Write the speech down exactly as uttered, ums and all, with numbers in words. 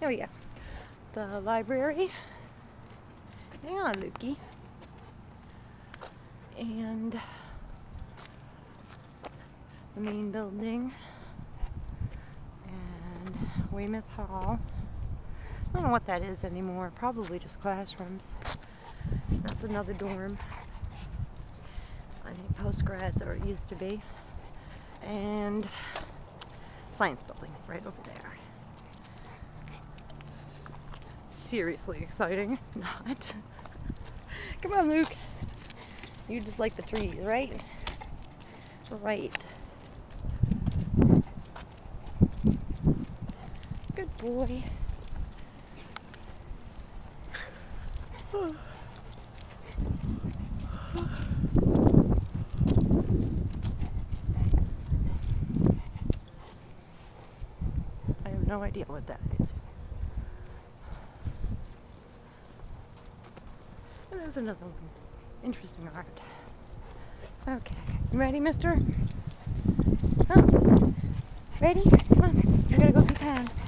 There we go. The library. Hang on, Lukey. And the main building. And Weymouth Hall. I don't know what that is anymore. Probably just classrooms. That's another dorm. I think postgrads, or it used to be. And science building right over there. S- seriously exciting. Not. Come on, Luke. You just like the trees, right? Right. Good boy. I have no idea what that is. And there's another one. Interesting art. Okay. You ready, mister? Oh. Ready? Come on. We gotta go through town.